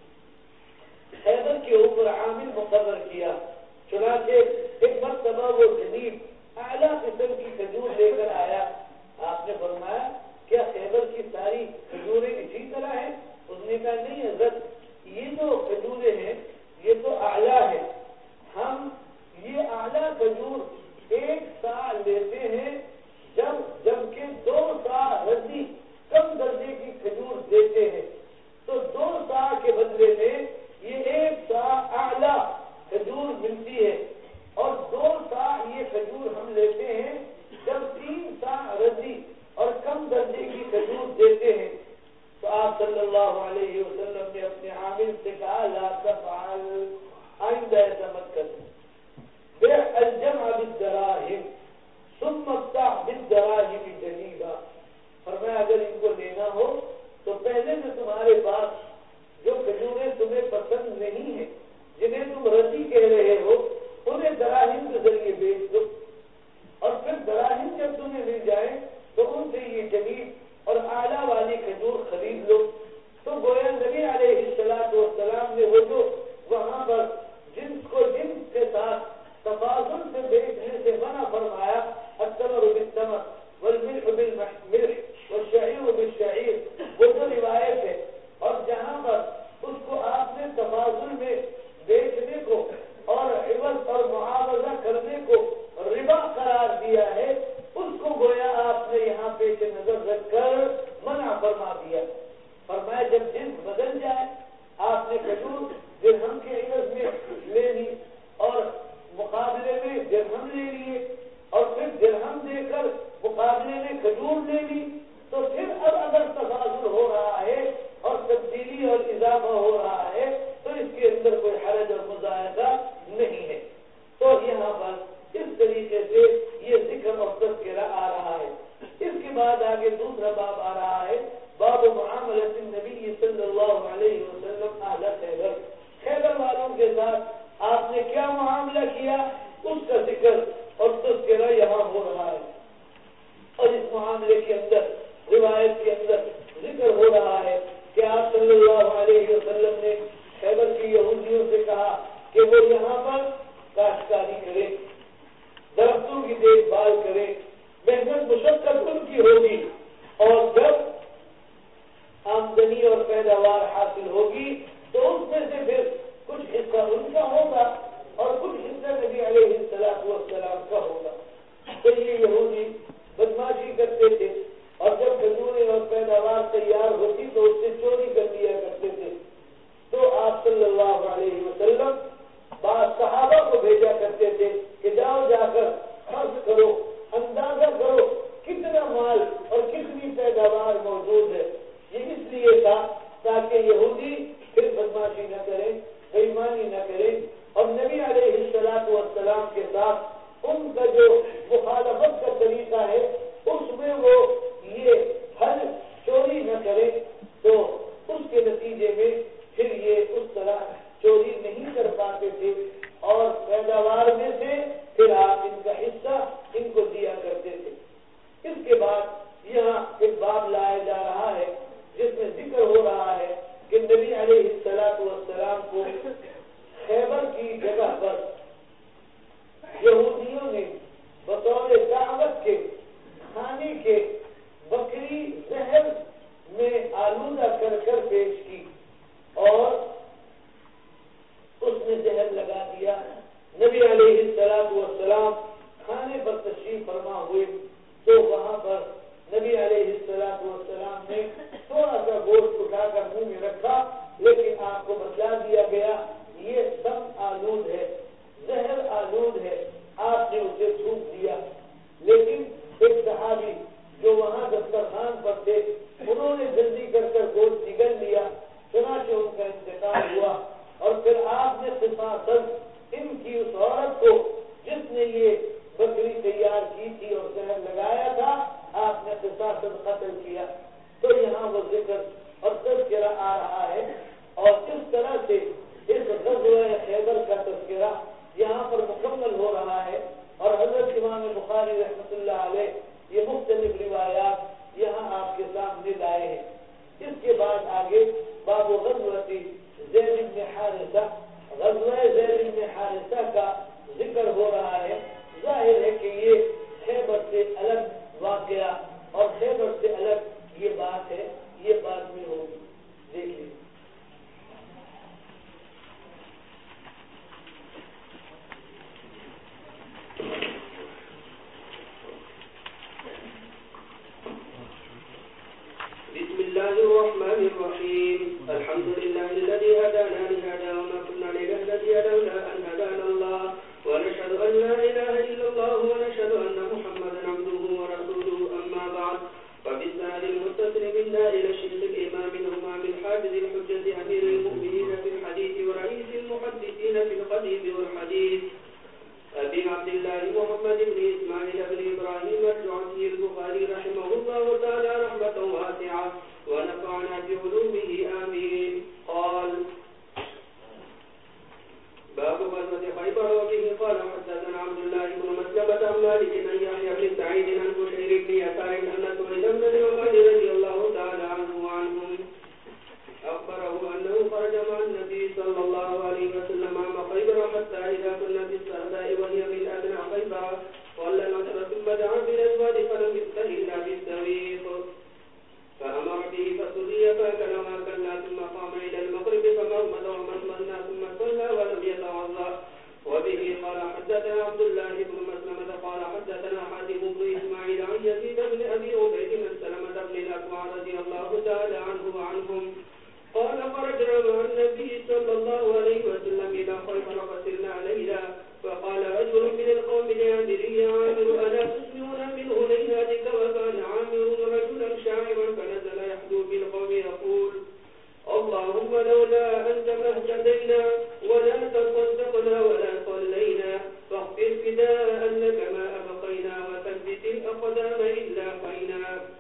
خیبر کے اوپر عامل مقرر کیا. چنانچہ ایک مرتبہ وہ جدید اعلیٰ قسم کی کھجور لے کر آیا. آپ نے فرمایا کیا خیبر کی ساری کھجوریں اسی طرح ہیں؟ اس نے کہا نہیں حضرت یہ جو کھجوریں ہیں یہ تو اعلیٰ ہے. ہم یہ اعلیٰ کھجور 1 سا لیتے ہیں جبکہ 2 سا ردی کم درجے کی کھجور دیتے ہیں. تو 2 سا کے بدلے میں یہ 1 سا اعلیٰ کھجور ملتی ہے اور 2 سا یہ کھجور ہم لیتے ہیں جب 3 سا ردی اور کم درجے کی کھجور دیتے ہیں. تو آپ صلی اللہ علیہ وسلم نے اپنے عامل سے کہا لا تفعل, آئندہ ایسا مت کر. بیع الجمع بالدراہم ثم افتح بالدراہم جدیدا. فرمایا اگر ان کو لینا ہو تو پہلے سے تمہارے پاس جو کھجوریں تمہیں بدماشی نہ کریں، بےایمانی نہ کریں، اور نبی علیہ السلام کے ساتھ ان کا جو مخالفت کا طریقہ ہے اس میں وہ یہ پھل چوری نہ کریں، تو اس کے نتیجے میں پھر یہ اس طرح چوری نہیں کر پاتے تھے اور پیداوار میں سے پھر آپ ان کا حصہ ان کو دیا کرتے تھے۔ اس کے بعد یہاں ایک باب لایا جا رہا ہے جس میں ذکر ہو رہا ہے کہ نبی علیہ السلام کو خیبر کی جگہ پر یہودیوں نے بطور دعوت کے کھانے کے بکری زہر میں آلودہ کر کر پیش کی اور اس میں زہر لگا دیا۔ نبی علیہ السلام کھانے پر تشریف فرما ہوئے تو وہاں پر نبی علیہ السلام نے تھوڑا سا گوشت اٹھا کر منہ میں رکھا، لیکن آپ کو بتلا دیا گیا یہ سب آلود ہے، زہر آلود ہے، آپ نے اسے تھوک دیا۔ لیکن ایک صحابی جو وہاں دسترخوان پر تھے انہوں نے جلدی کر کر گوشت نگل لیا، چنانچہ ان کا انتقال ہوا اور پھر آپ نے قصاصاً ان کی اس عورت کو جس نے یہ بکری تیار کی تھی اور زہر لگایا تھا، آپ نے قصاصاً قتل کیا۔ تو یہاں وہ ذکر اور تذکرہ آ رہا ہے اور اس طرح سے اس غزوہ خیبر کا تذکرہ یہاں پر مکمل ہو رہا ہے اور حضرت امام بخاری رحمۃ اللہ علیہ یہ مختلف روایات یہاں آپ کے سامنے لائے ہیں۔ اس کے بعد آگے باب غزوہ زید بن حارثہ، غزوہ زید بن حارثہ کا ذکر ہو رہا ہے۔ ظاہر ہے کہ یہ خیبر سے الگ واقعہ اور خیبر سے الگ یہ بات ہے، یہ بعد میں ہوگی، دیکھیے۔ بسم الله الرحمن الرحيم الحمد لله الذي هدانا لهذا وما كنا لنهتدي لولا أن هدانا الله ونشهد أن لا إله إلا الله ونشهد أن محمدا عبده ورسوله أما بعد فبالسند المتصل منا إلى الشيخ الإمام الهمام الحافظ الحجة أمير المؤمنين في الحديث ورئيس المحدثين في القديم والحديث أبي عبد الله محمد بن إسماعيل بن إبراهيم الجعفي البخاري رحمه الله تعالى رحمة واسعة ونفعنا بعلومه آمين. قال باب غزوة خيبر وبه قال حدثنا عبد الله بن مسلمة عن مالك عن يحيى بن سعيد عن بشير بن يسار أن سعيد بن عمر رضي الله تعالى عنه وعنهم أخبره أنه خرج مع النبي صلى الله عليه وسلم عام خيبر حتى إذا كنا في السعداء وهي من أدنى خيبر صلى العصر ثم دعا بالأزواج فلم يفتح إلا بالسويق فأمر به فصلي فأكل ما كلا ثم قام إلى المغرب فمضمض ومضمضنا ثم صلى ولم يتوضأ. وبه قال حدثنا عبد الله بن مسلمة قال حدثنا حاتم بن إسماعيل عن يزيد بن أبي عبيد بن سلمة بن الأكوع رضي الله تعالى عنه وعنهم قال خرجنا مع النبي صلى الله عليه وسلم إلى خيبر فسرنا ليلا فقال رجل من القوم لعامر يا عامر ألا تسمعون من هنيهاتك وكان عامر رجلا شاعرا فنزل يحدو بالقوم يقول اللهم لولا أنت ما اهتدينا ولا تصدقنا ولا صلينا فاغفر فداء لك ما أبقينا وثبت الأقدام إلا قينا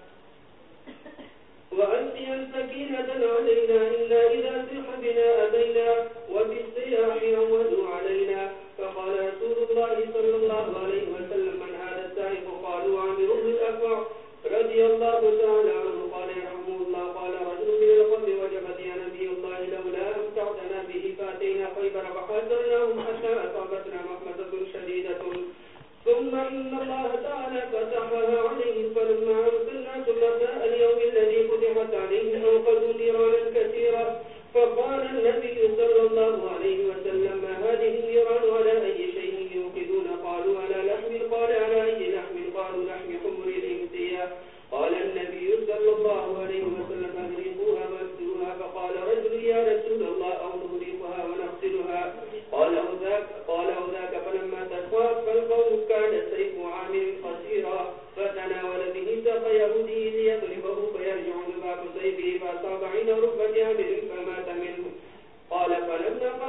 وألقيا سكينة علينا إلا إذا صح بنا أبينا وفي الصياح عودوا علينا. فقال رسول الله صلى الله عليه وسلم من هذا السائق؟ قالوا عامر بن الأكوع رضي الله تعالى عنه قال يرحمه الله قال رجل من القوم وجبت يا نبي الله لولا أمتعتنا به فأتينا خيبر فحاصرناهم حتى أصابتنا مخمصة شديدة ثم إن الله تعالى فتحها عليهم فلما أرسلنا ثم جاء اليوم الذي فتحت عليهم أوقدوا نيرانا كثيرة فقال النبي صلى الله عليه وسلم ما هذه النيران على أي شيء يوقدون؟ قالوا على لحم. قال على أي لحم؟ قالوا لحم حمر الإنسية. قال النبي صلى الله عليه وسلم أغرقوها واغسلوها. فقال رجل يا رسول الله أو نغرقها ونغسلها؟ قال أو ذاك فلما تخاف القوم كان سيف عامر قصيرا فتناول به ساق يهودي ليضربه فيرجع نباح سيفه فأصاب عين ركبة عامر فمات منه. قال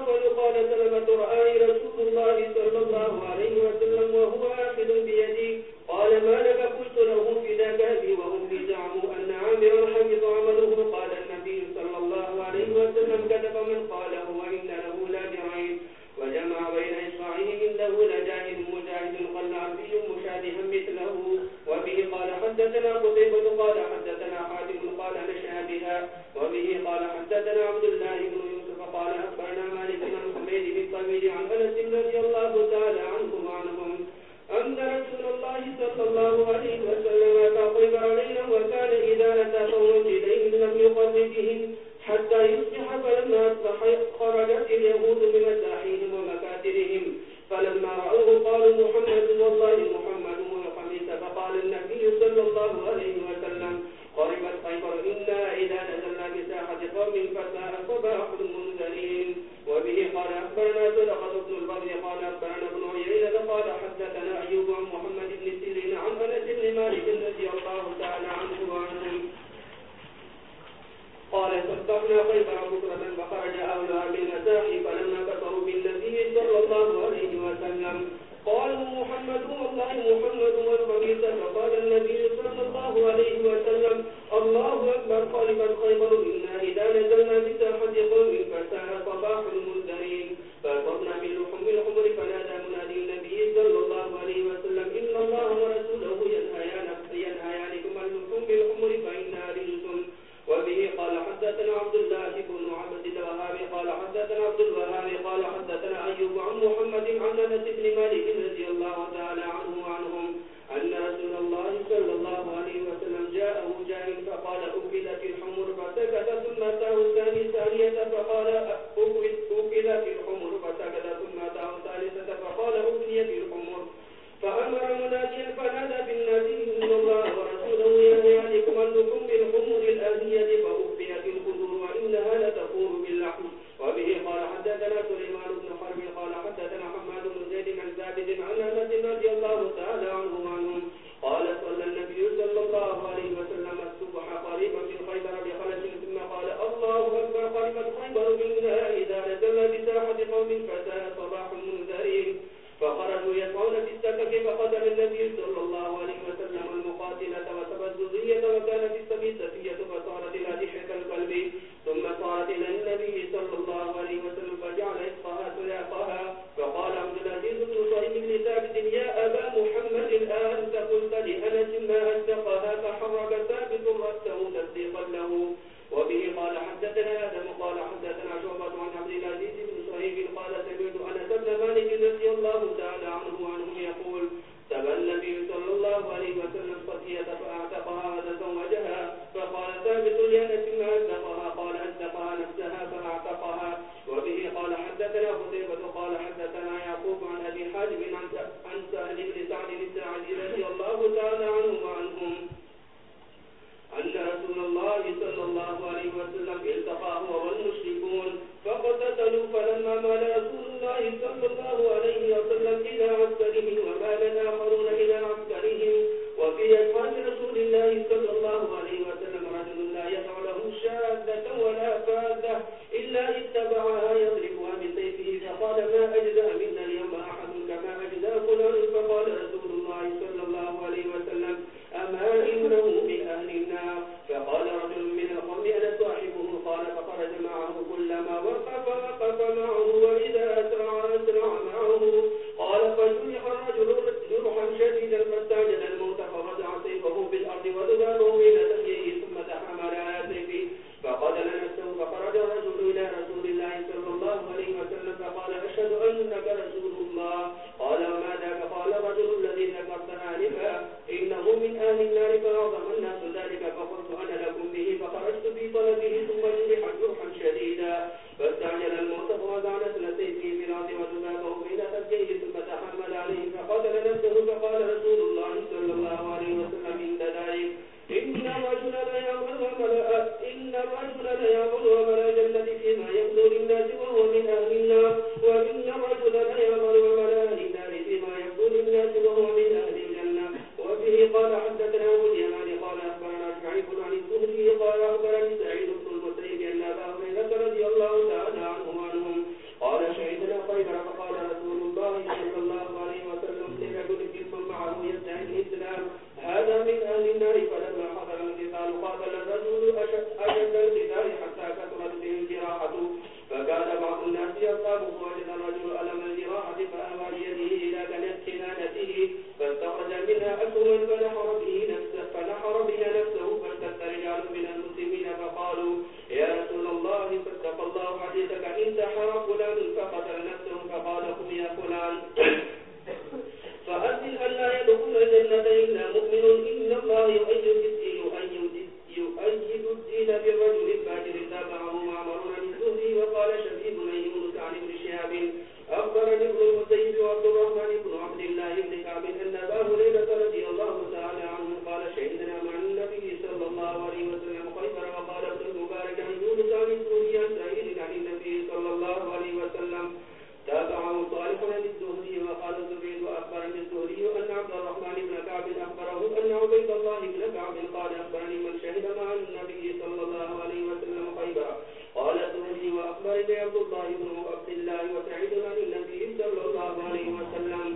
الأول قال سلمة رآني رسول الله صلى الله عليه وسلم وهو آخذ بيدي قال ما لك؟ قلت له فداك أبي وأمي زعموا أن عامرا حفظ عمله. قال النبي صلى الله عليه وسلم كتب من قاله وإن له لأجرين وجمع بين إصبعيه إنه لجاهد مجاهد قل عبدي مشابها مثله. وبه قال حدثنا قتيبة قال حدثنا حاتم قال نشابها. وبه قال حدثنا عبد الله بن يوسف قال أخبرنا مالك بن حميد بن طويل عن أنس رضي الله تعالى عنهم أن رسول الله صلى الله عليه وسلم أتى خيبر ليلا وكان إذا أتى قوم إليهم لم يقر بهم حتى يصبح. فلما أصبح خرجت اليهود بمساحيهم ومكاترهم فلما رأوه قالوا محمد والله محمد والخميس. فقال النبي صلى الله عليه وسلم قربت خيبر إنا إذا نزلنا بساحة قوم فساء صباح المنذرين. وبه قال أخبرنا صدقة بن البدر قال أخبرنا ابن عيينة قال حدثنا أيوب عن محمد بن سيرين عن أنس بن مالك رضي الله تعالى عنه وعنهم قال صبحنا خيبر بكرة فخرج أهلها بالمساحي فلما كفروا بالنبي صلى الله عليه وسلم قالوا محمد والله محمد والخميس. فقال النبي صلى الله عليه وسلم الله أكبر قالبت خيبر إنا إذا نزلنا بساحة قوم فساء صباح المنذرين. فأصبنا باللحم الحمر فنادى منادي النبي صلى الله عليه وسلم إن الله ورسوله ينهيانكم عن اللحوم بالحمر فإنها رجس. وبه قال حدثنا عبد الله بن عبد الوهاب قال حدثنا عبد الوهاب قال حدثنا أيوب عن محمد عن أنس بن مالك رضي الله تعالى عنه وعنهم أن رسول الله صلى الله عليه وسلم جاءه جاء فقال أكلت الحمر فسكت ثم أتاه الثاني ثانية فقال أكلت الحمر فسكت ثم أتاه الثالثة فقال أكلت الحمر. فأمر مناديا فنادى بالناس إن الله ورسوله ينهيانكم عن لحوم الحمر الأهلية فأخفيت الخدور وإنها لتفور باللحم. وبه قال حدثنا سليمان بن حرب قال حدثنا حماد بن زيد عن ثابت عن أنس رضي الله تعالى عنه وعنهم قال صلى النبي صلى الله عليه وسلم الصبح قريبا من خيبر بخلف ثم قال الله أكبر قريبا خيبر منها إذا نزلنا بساحة قوم فساء صباح المنذرين. فخرجوا يسعون في السكك فقتل النبي صلى الله عليه وسلم المقاتلة وسبى الذرية وكانت السبيسية فصارت إلى دحية القلب ثم صارت إلى النبي صلى الله عليه وسلم فجعل إسقاها سلاقها. فقال عبد العزيز بن صهيب بن ثابت يا أبا محمد أنت قلت لأنس ما أسقاها فحرك ثابت رأسه تصديقا له. وبه قال حدثنا آدم قال حدثنا شعبة عن عبد العزيز بن صهيب قال سمعت أنس بن مالك رضي الله تعالى عنه يقول سبى النبي صلى الله عليه وسلم صفية فأعتقها وتزوجها. فقال ثابت لأنس ما أصدقها قال أصدقها نفسها فأعتقها. وبه قال حدثنا قتيبة قال حدثنا يعقوب عن أبي حازم عن سهل بن سعد الساعدي رضي الله تعالى عنه وعنهم أن رسول الله صلى الله عليه وسلم التقاه والمشركون فقتتلوا. فلما مال رسول الله صلى الله عليه وسلم إلى عسكرهم ومال الآخرون إلى عسكرهم. وفي أصحاب رسول الله صلى الله عليه وسلم رجل لا يدع له شاذة ولا فاذة إلا اتبعها يضربها بسيفه. فقال ما أجزأ منا اليوم أحد كما أجزأ فلان. فقال رسول الله صلى الله عليه وسلم أما إنه من أهل النار. فقال رجل من القوم أنا صاحبه قال فخرج معه كلما وقف معه وإذا أسرع أصحابه وجد الرجل ألم الجراحة فأهوى بيده إلى كنانته فاستخرج منها أسهما فنحر بها نفسه فاشتد رجال من المسلمين فقالوا يا رسول الله فاتق الله حديثك انتحر فلان فقتل نفسه فقال قم يا فلان فأذن أن لا يدخل الجنة إلا مؤمن إن الله يؤيد الدين بالرجل الفاجر تابعه معمر عن الزهري وقال شبيب بن يونس عن ابن شهاب أخبرني ابن المسيب وعبد الرحمن بن عبد الله بن كعب أن أبا هريرة رضي الله تعالى عنه قال شهدنا مع النبي صلى الله عليه وسلم خيبر وقال ابن المبارك عن يونس عن الزهري عن سعيد عن النبي صلى الله عليه وسلم تابعه صالح عن الزهري وقال الزبير وأخبرني الزهري أن عبد الرحمن بن كعب أخبره أن عبيد الله بن كعب قال أخبرني من شهد مع النبي صلى الله عليه وسلم خيبر قال الزهري وأخبرني عبد الله بن عبد الله وسعيد عن النبي صلى الله عليه وسلم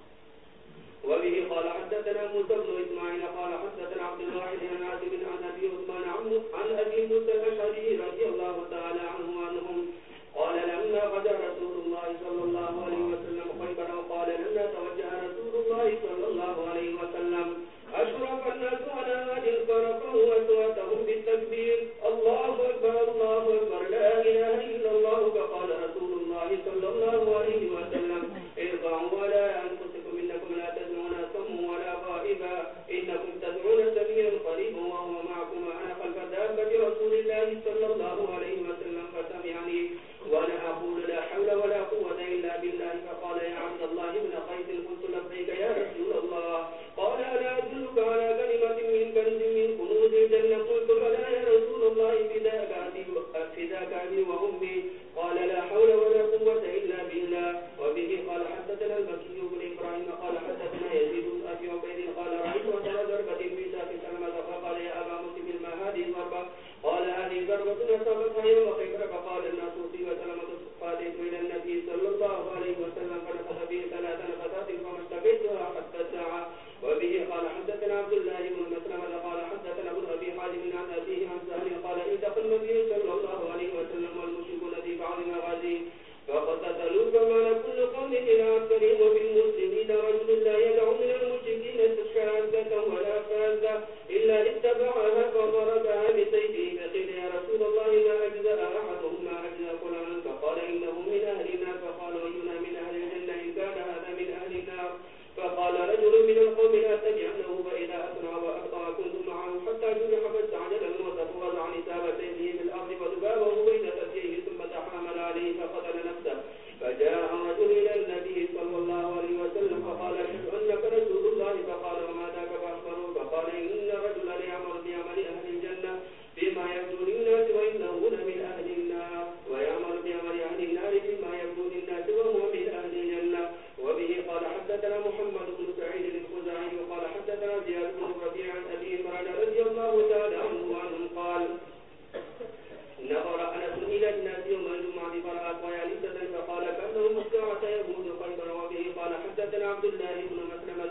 وبه قال حدثنا موسى بن إسماعيل قال حدثنا عبد الواحد عن عازب عن أبي عثمان عن أبي موسى الأشعري رضي الله تعالى عنه وعنهم قال لما غدا رسول الله صلى الله عليه وسلم خيبر وقال لما توجه رسول الله صلى الله عليه وسلم أشرف الناس على هذه فرفعوا أصواتهم بالتكبير الله أكبر الله أكبر لا إله إلا الله فقال رسول الله صلى الله عليه وسلم ارفعوا على أنفسكم إنكم لا تدعون صم ولا غائبا إنكم تدعون سميعا قريبا وهو معكم وأنا خلف دابة رسول الله صلى الله عليه وسلم فسمعني وأنا أقول لا حول ولا قوة إلا بالله فقال يا عبد الله بن قيس قلت لبيك يا رسول الله قال ألا أدلك على كلمة من كنز من كنوز الجنة قلت بلى يا رسول الله فداك أبي وأمي قال لا حول ولا قوة إلا بالله وبه قال حدثنا المكي بن إبراهيم قال حدثنا يزيد بن أبي عبيد قال رأيت أثر ضربة في ساق سلمة فقال يا أبا مسلم ما هذه الضربة قال هذه ضربة أصابتها يوم خيبر فقال الناس أصيب سلمة فاتيت إلى النبي صلى الله عليه وسلم فنفخ به 3 نفثات فما اشتكيتها حتى الساعة وبه قال حدثنا عبد الله بن مسلمة قال حدثنا ابن أبي حازم عن أبيه عن سهل قال التقى النبي صلى الله عليه وسلم والمشركون في بعض مغازيه فقتتلوا فمال كل قوم إلى أكثرهم وفي المسلمين رجل لا يدع من المشركين شاذة ولا فاذة إلا اتبعها فضربها بسيفه فقيل يا رسول الله ما أجزأ أحدهم ما أجزأ فلان فقال إنه من أهل النار فقال أينا من أهل الجنة إن كان هذا من أهل النار فقال رجل من القوم لا تجعله فإذا أسرع وأبطأ كنت معه حتى جرح فاستعجل الموت فوضع نساب سيفه في الأرض فذبابه بين ثدييه ثم تحامل عليه فقتل نفسه فجاء رجل إلى النبي صلى الله عليه وسلم فقال أشهد أنك رسول الله فقال وما ذاك فأخبره فقال إن الرجل ليعمل بعمل أهل الجنة بما يبدو للناس وإنه لمن أهل النار ويعمل بعمل أهل النار بما يبدو للناس وهو من أهل الجنة وبه قال حدثنا محمد بن سعيد الخزاعي وقال حدثنا زياد بن ربيع عن أبي هريرة رضي الله تعالى عنه وعنهم قال نظر أنس إلى الناس يوم الجمعة فرأت ويالسة فقال كأنهم الساعة يهود خيبر وبه قال حدثنا عبد الله بن مسلمة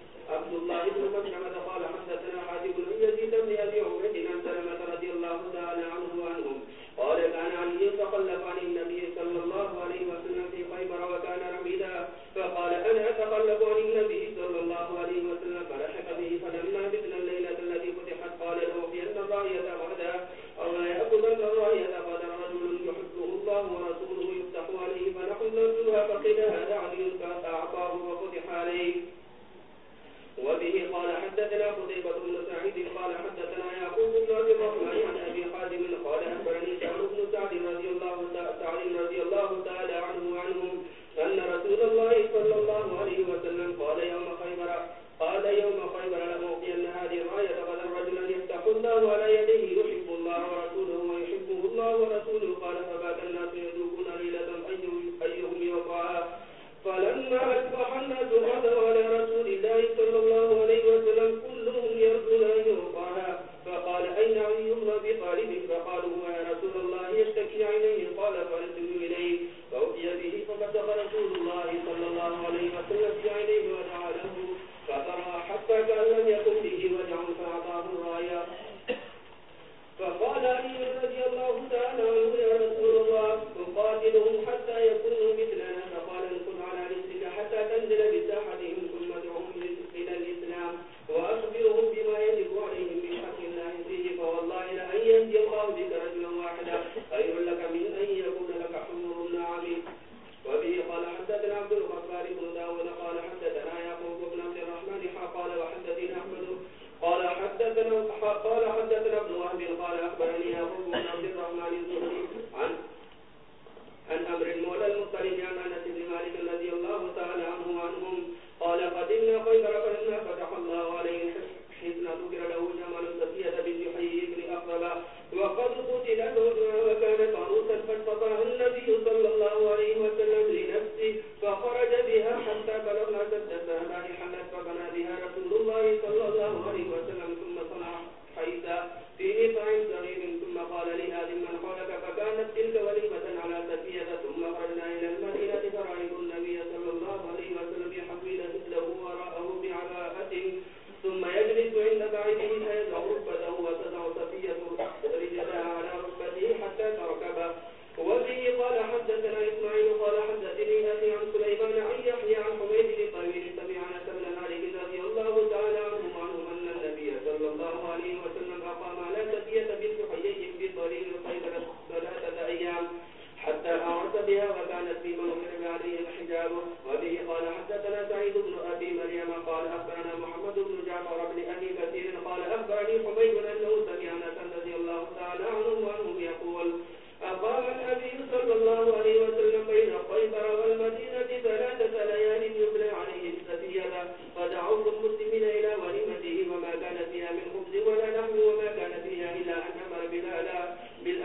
قال حدثنا حاتم بن يزيد بن أبي عبيد عن سلمة رضي الله تعالى عنه وعنهم قال كان علي يتخلف عن النبي صلى الله عليه وسلم في خيبر وكان رميدا فقال أنا أتخلف عن النبي صلى الله عليه وسلم فلحق به فلما بتنا الليلة التي فتحت قال له بأن الراية غدا أو لا يأخذن الراية غدا رجل يحبه الله ورسوله يفتح عليه فنحن نرجوها فقيل هذا علي فأعطاه وفتح عليه وبه قال حدثنا قتيبة بن سعيد قال حدثنا يعقوب بن أبي الرحمن عن أبي حازم قال أخبرني سعد بن سعد رضي الله تعالى عنه وعنهم أن رسول الله صلى الله عليه وسلم قال يوم خيبر لأعطين هذه الراية غدا رجلا يفتح الله على يديه يحب الله ورسوله ويحبه الله ورسوله قال فبات الناس يذوقون ليلة أيهم يوقعها فلما أصبح الناس غدوا على رسول الله صلى الله عليه وسلم كلهم يرجون أن يوقعها فقال أين علي بن أبي طالب فقالوا هو يا رسول الله يشتكي عينيه قال فأرسلوا إليه مالك رضي الله تعالى عنه وعنهم قال قدمنا خيبر فلما فتح الله عليه حين ذكر له جمال صفية بنت حيي بن أخرب وقد قتل زوجها وكانت عروسا فاصطفاها النبي صلى الله عليه وسلم لنفسه فخرج بها حتى بلغنا سد السهماء حلت فبنى بها رسول الله صلى الله عليه وسلم ثم صنع حيثا في نفع صغير ثم قال لآدم من حولك فكانت تلك وليمة على سفية ثم خرجنا إلى المدينة فرأيت النبي صلى الله عليه وسلم يحوي له وراءه بعباءة ثم يجلس عند بعيده فيضع ركبته وتضع صفية رجلها على ركبته حتى تركب. وبه قال حدثنا إسماعيل قال حدثني أبي عن سليمان عن يحيى عن حميد الطويل سمع أنس بن مالك رضي الله تعالى عنه أن النبي صلى الله عليه وسلم أقام على سفية بنت حيي بطريق خيبر 3 أيام حتى أعرس بها وكانت في موقع عليه الحجاب. وبه قال حدثنا سعيد بن أبي مريم قال أخبرنا محمد بن جعفر بن أبي كثير قال أخبرني حميد أنه سمع أنس رضي الله تعالى عنه يقول أقام النبي صلى الله عليه وسلم بين خيبر والمدينة 3 ليال يبنى عليه السفينة فدعوت المسلمين إلى وليمته وما كان فيها من خبز ولا لحم وما كان فيها إلا أن أمر بلالا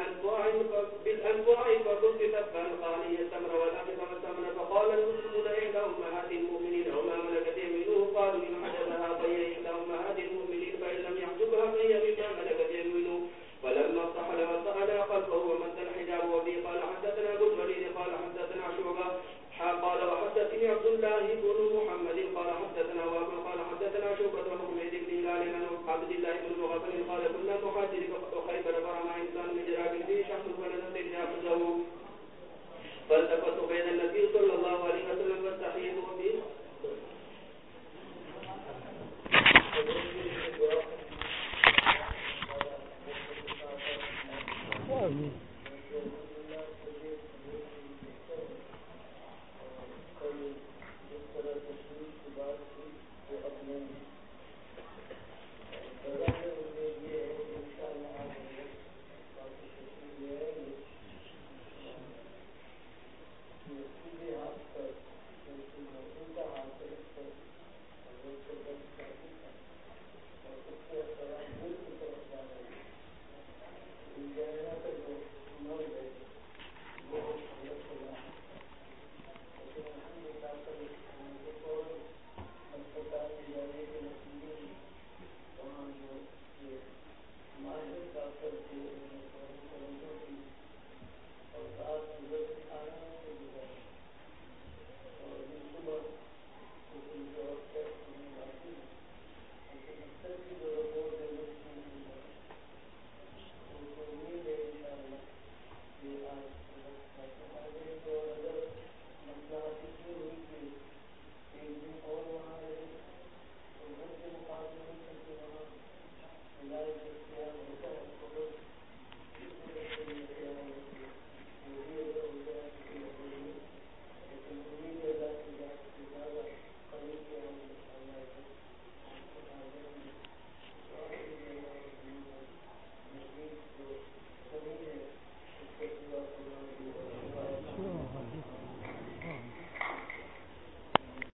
بالأنواع فكففت فألقاني التمر والأخذ والثمن فقال المسلمون إحدى أمهات المؤمنين وما ملكت يمينه قالوا إن عجبها فهي إحدى أمهات المؤمنين فإن لم يعجبها فهي مما ملكت يمينه فلما اصطحل وسأل خلفه ومد الحجاب. وبه قال حدثنا ابو الوليد قال حدثنا شعبة قال وحدثني عبد الله بن محمد قال حدثنا وابن قال حدثنا شعبة بن حميد بن هلال عن عبد الله بن مغفل قال كنا نحاجر خيبر فرمى انسان بجراب فيه شخص فلنستطع ياخذه فالتفت بين النبي صلى الله عليه وسلم والتحية وفيه